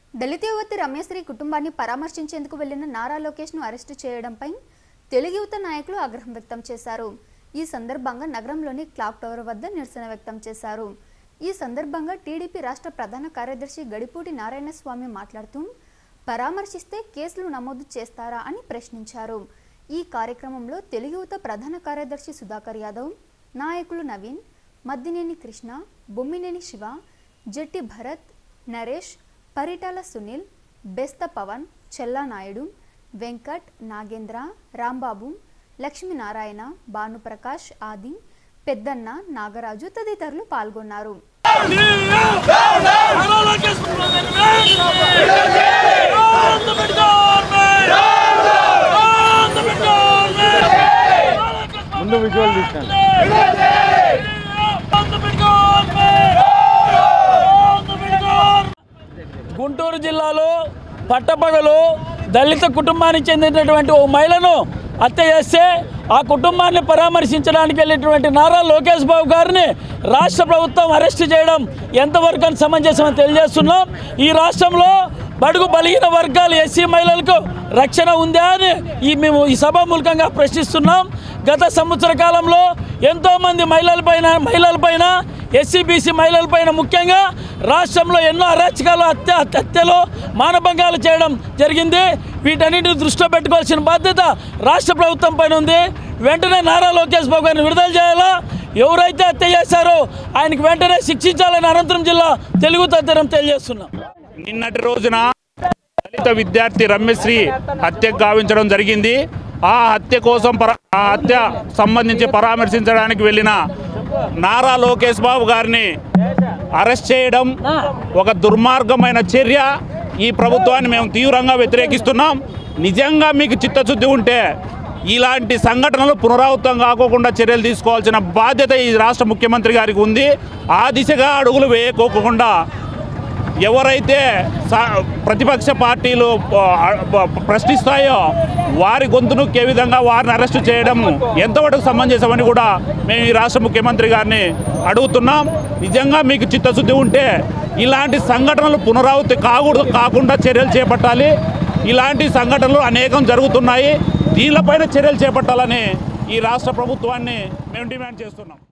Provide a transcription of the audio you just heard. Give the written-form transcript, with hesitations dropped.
దళిత యువతి రమేశ్రీ కుటుంబాన్ని పరామర్శించేందుకు వెళ్లిన నారా లోకేష్ను అరెస్టు చేయడంపై తెలుగు యువత నాయకులు ఆగ్రహం వ్యక్తం చేశారు. ఈ సందర్భంగా నగరంలోని క్లాక్ టవర్ వద్ద నిరసన వ్యక్తం చేశారు. ఈ సందర్భంగా టీడీపీ రాష్ట్ర ప్రధాన కార్యదర్శి గడిపూడి నారాయణస్వామి మాట్లాడుతూ పరామర్శిస్తే కేసులు నమోదు చేస్తారా అని ప్రశ్నించారు. ఈ కార్యక్రమంలో తెలుగు యువత ప్రధాన కార్యదర్శి సుధాకర్ యాదవ్, నాయకులు నవీన్, మద్దినేని కృష్ణ, బొమ్మినేని శివ, జట్టి భరత్, నరేష్, పరిటాల సునీల్, బెస్త పవన్, చెల్లా నాయుడు, వెంకట్, నాగేంద్ర, రాంబాబు, లక్ష్మీనారాయణ, భానుప్రకాష్ ఆది, పెద్దన్న, నాగరాజు తదితరులు పాల్గొన్నారు. గుంటూరు జిల్లాలో పట్టపగలు దళిత కుటుంబానికి చెందినటువంటి ఓ మహిళను హత్య చేస్తే ఆ కుటుంబాన్ని పరామర్శించడానికి వెళ్ళినటువంటి నారా లోకేష్ బాబు గారిని రాష్ట్ర ప్రభుత్వం అరెస్ట్ చేయడం ఎంతవరకు అని సమంజసమని తెలియజేస్తున్నాం. ఈ రాష్ట్రంలో బడుగు బలహీన వర్గాలు ఎస్సీ మహిళలకు రక్షణ ఉందా అని మేము ఈ సభాముఖంగా ప్రశ్నిస్తున్నాం. గత సంవత్సర కాలంలో ఎంతోమంది మహిళలపైన ఎస్సీ బీసీ మహిళలపైన ముఖ్యంగా రాష్ట్రంలో ఎన్నో అరాచకాలు హత్యలు మానభంగాలు చేయడం జరిగింది. వీటన్నిటిని దృష్టిలో పెట్టుకోవాల్సిన బాధ్యత రాష్ట్ర ప్రభుత్వం పైన ఉంది. వెంటనే నారా లోకేష్ బాబు గారిని విడుదల చేయాలా, ఎవరైతే హత్య చేశారో ఆయనకు వెంటనే శిక్షించాలని అనంతపురం జిల్లా తెలుగు తరఫున తెలియజేస్తున్నాం. నిన్నటి రోజున దళిత విద్యార్థి రమేశ్రీ హత్యకు గావించడం జరిగింది. ఆ హత్య సంబంధించి పరామర్శించడానికి వెళ్ళిన నారా లోకేష్ బాబు గారిని అరెస్ట్ చేయడం ఒక దుర్మార్గమైన చర్య. ఈ ప్రభుత్వాన్ని మేము తీవ్రంగా వ్యతిరేకిస్తున్నాం. నిజంగా మీకు చిత్తశుద్ధి ఉంటే ఇలాంటి సంఘటనలు పునరావృతం కాకోకుండా చర్యలు తీసుకోవాల్సిన బాధ్యత ఈ రాష్ట్ర ముఖ్యమంత్రి గారికి ఉంది. ఆ దిశగా అడుగులు వేయకోకుండా ఎవరైతే ప్రతిపక్ష పార్టీలు ప్రశ్నిస్తాయో వారి గొంతు నొక్కే విధంగా వారిని అరెస్టు చేయడం ఎంతవరకు సమంజసమని కూడా మేము ఈ రాష్ట్ర ముఖ్యమంత్రి గారిని అడుగుతున్నాం. నిజంగా మీకు చిత్తశుద్ధి ఉంటే ఇలాంటి సంఘటనలు పునరావృతి కాకుండా చర్యలు చేపట్టాలి. ఇలాంటి సంఘటనలు అనేకం జరుగుతున్నాయి. దీనిపైన చర్యలు చేపట్టాలని ఈ రాష్ట్ర ప్రభుత్వాన్ని మేము డిమాండ్ చేస్తున్నాం.